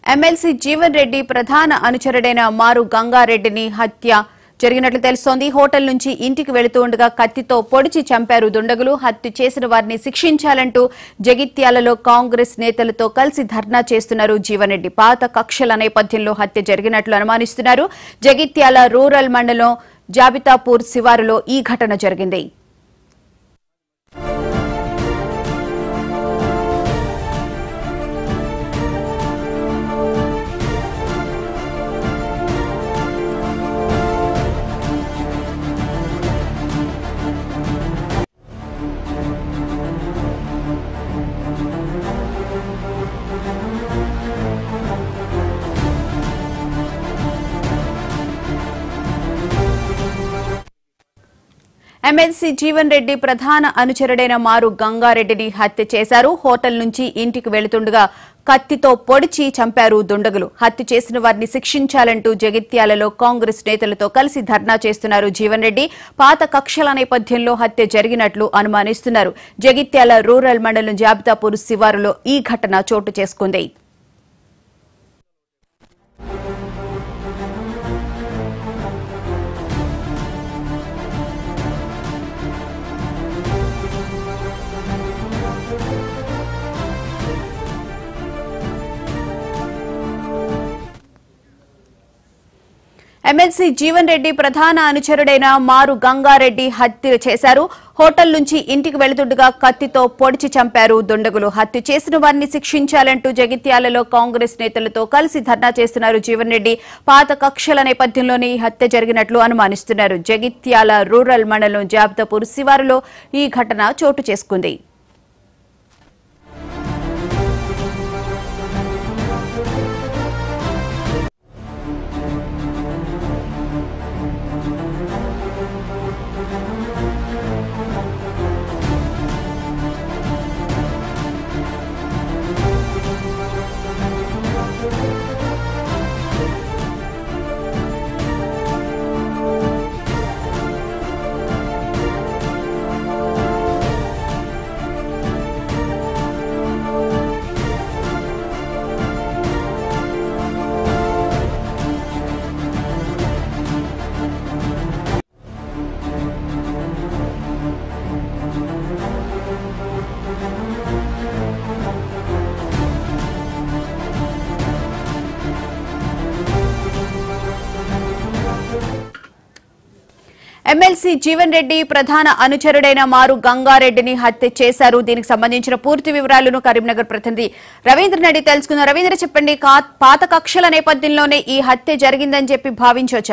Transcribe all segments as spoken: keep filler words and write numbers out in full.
MLC Jeevan Reddy ప్రధాన అనుచరుడైన మారు గంగారెడ్డిని హత్య జరిగినట్లు తెలుస్తోంది. హోటల్ నుంచి ఇంటికి వెళుతూ ఉండగా కత్తితో పొడిచి చంపారు దుండగులు. హత్య చేసిన వారిని శిక్షించాలంటూ జగిత్యాలలో కాంగ్రెస్ నేతలతో కలిసి ధర్నా చేస్తున్నారు జీవన్ రెడ్డి. పాత కక్షల నేపథ్యంలో హత్య జరిగినట్లు అనుమానిస్తున్నారు. జగిత్యాల రూరల్ మండలం జాబితాపూర్ శివారులో ఈ ఘటన జరిగింది. ఎమ్మెల్సీ జీవన్ రెడ్డి ప్రధాన అనుచరుడైన మారు గంగారెడ్డిని హత్య చేశారు. హోటల్ నుంచి ఇంటికి వెళుతుండగా కత్తితో పొడిచి చంపారు దుండగులు. హత్య చేసిన వారిని శిక్షించాలంటూ జగిత్యాలలో కాంగ్రెస్ నేతలతో కలిసి ధర్నా చేస్తున్నారు జీవన్ రెడ్డి. పాత కక్షల నేపథ్యంలో హత్య జరిగినట్లు అనుమానిస్తున్నారు. జగిత్యాల రూరల్ మండలం జాబితాపూర్ శివారులో ఈ ఘటన చోటు చేసుకుంది. ఎమ్మెల్సీ జీవన్ రెడ్డి ప్రధాన అనుచరుడైన మారు గంగారెడ్డి హత్య చేశారు. హోటల్ నుంచి ఇంటికి వెళుతుండగా కత్తితో పొడిచి చంపారు దుండగులు. హత్య చేసిన వారిని శిక్షించాలంటూ జగిత్యాలలో కాంగ్రెస్ నేతలతో కలిసి ధర్నా చేస్తున్నారు జీవన్ రెడ్డి. పాత కక్షల నేపథ్యంలోనే ఈ హత్య జరిగినట్లు అనుమానిస్తున్నారు. జగిత్యాల రూరల్ మండలం జాబితాపూర్ శివారులో ఈ ఘటన చోటు చేసుకుంది. ఎమ్మెల్సీ జీవన్ రెడ్డి ప్రధాన అనుచరుడైన మారు గంగారెడ్డిని హత్య చేశారు. దీనికి సంబంధించిన పూర్తి వివరాలను కరీంనగర్ ప్రతినిధి రవీంద్ర రెడ్డి తెలుసుకున్నారు. రవీంద్ర, చెప్పండి, పాత కక్షల నేపథ్యంలోనే ఈ హత్య జరిగిందని చెప్పి భావించవచ్చా?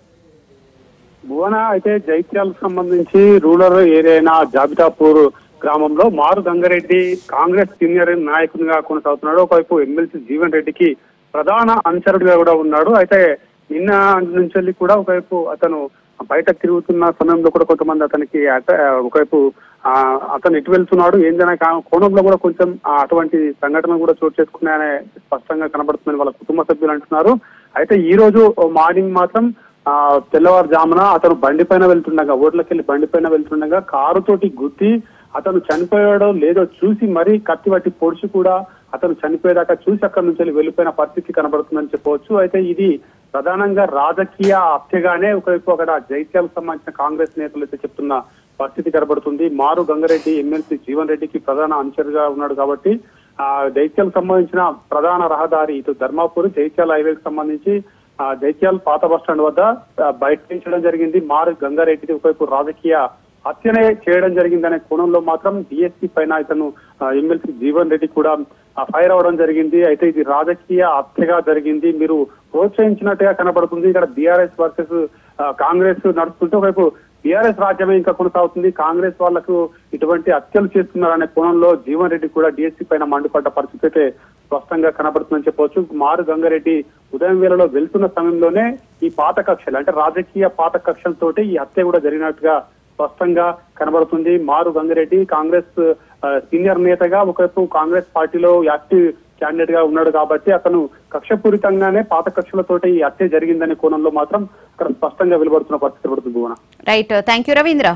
భువన, అయితే జైత్యాలకు సంబంధించి రూరల్ ఏరియా జాబితాపూర్ గ్రామంలో మారు గంగారెడ్డి కాంగ్రెస్ సీనియర్ నాయకునిగా కొనసాగుతున్నాడు. ఒకవైపు ఎమ్మెల్సీ జీవన్ రెడ్డికి ప్రధాన అనుచరుడిగా కూడా ఉన్నాడు. అయితే నిన్న నుంచి కూడా ఒకవైపు అతను బయట తిరుగుతున్న సమయంలో కూడా కొంతమంది అతనికి ఒకవైపు అతను ఎటు వెళ్తున్నాడు ఏందనే కోణంలో కూడా కొంచెం అటువంటి సంఘటనలు కూడా చోటు చేసుకున్నాయనే స్పష్టంగా కనబడుతుందని వాళ్ళ కుటుంబ సభ్యులు అంటున్నారు. అయితే ఈ రోజు మార్నింగ్ మాత్రం ఆ తెల్లవారుజామున అతను బండి పైన వెళ్తుండగా ఓట్లకి వెళ్ళి బండి పైన వెళ్తుండగా కారుతోటి గుద్ది అతను చనిపోయాడో లేదో చూసి మరీ కత్తి పట్టి పొడిచి కూడా అతను చనిపోయేదాకా చూసి అక్కడి నుంచి వెళ్ళిపోయిన పరిస్థితి కనబడుతుందని చెప్పవచ్చు. అయితే ఇది ప్రధానంగా రాజకీయ హత్యగానే ఒకవైపు అక్కడ జైత్యాలకు సంబంధించిన కాంగ్రెస్ నేతలు అయితే చెప్తున్న పరిస్థితి కనబడుతుంది. మారు గంగారెడ్డి ఎమ్మెల్సీ జీవన్ రెడ్డికి ప్రధాన అనుచరుగా ఉన్నాడు కాబట్టి ఆ జైత్యాలకు సంబంధించిన ప్రధాన రహదారి ఇటు ధర్మాపూర్ జైత్యాల హైవేకి సంబంధించి ఆ జైత్యాల పాత బస్టాండ్ వద్ద బయటించడం జరిగింది. మారు గంగారెడ్డి ఒకవైపు రాజకీయ హత్యనే చేయడం జరిగిందనే కోణంలో మాత్రం డిఎస్పీ పైన ఇతను ఎమ్మెల్సీ జీవన్ రెడ్డి కూడా ఫైర్ అవడం జరిగింది. అయితే ఇది రాజకీయ హత్యగా జరిగింది, మీరు ప్రోత్సహించినట్టుగా కనబడుతుంది. ఇక్కడ బీఆర్ఎస్ వర్సెస్ కాంగ్రెస్ నడుస్తుంటే ఒకవైపు బీఆర్ఎస్ రాజ్యమే ఇంకా కొనసాగుతుంది. కాంగ్రెస్ వాళ్లకు ఇటువంటి హత్యలు చేస్తున్నారనే కోణంలో జీవన్ రెడ్డి కూడా డిఎస్పీ పైన మండిపడ్డ పరిస్థితి అయితే స్పష్టంగా కనబడుతుందని చెప్పవచ్చు. మారు గంగారెడ్డి ఉదయం వేళలో వెళ్తున్న సమయంలోనే ఈ పాత కక్షలు అంటే రాజకీయ పాత కక్షలతోటి ఈ హత్య కూడా జరిగినట్టుగా స్పష్టంగా కనబడుతుంది. మారు గంగారెడ్డి కాంగ్రెస్ సీనియర్ నేతగా ఒకవైపు కాంగ్రెస్ పార్టీలో యాక్టివ్ క్యాండిడేట్ గా ఉన్నాడు కాబట్టి అతను కక్షపూరితంగానే పాత కక్షలతోటి ఈ హత్య జరిగిందనే కోణంలో మాత్రం అక్కడ స్పష్టంగా వెలువడుతున్న పరిస్థితి పడుతుంది. Bhuvana, right, thank you Ravindra.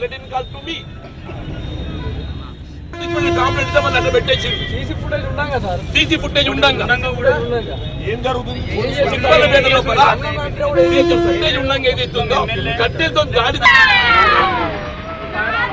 let him call to me. అట్లా పెట్టేసి సీసీ ఫుటేజ్ ఉండంగా సార్ సీసీ ఫుటేజ్ ఉండంగా ఏం జరుగుతుంది సీసీ ఫుటేజ్ ఉండంగా ఏదైతుందో కట్టెలతో దాడి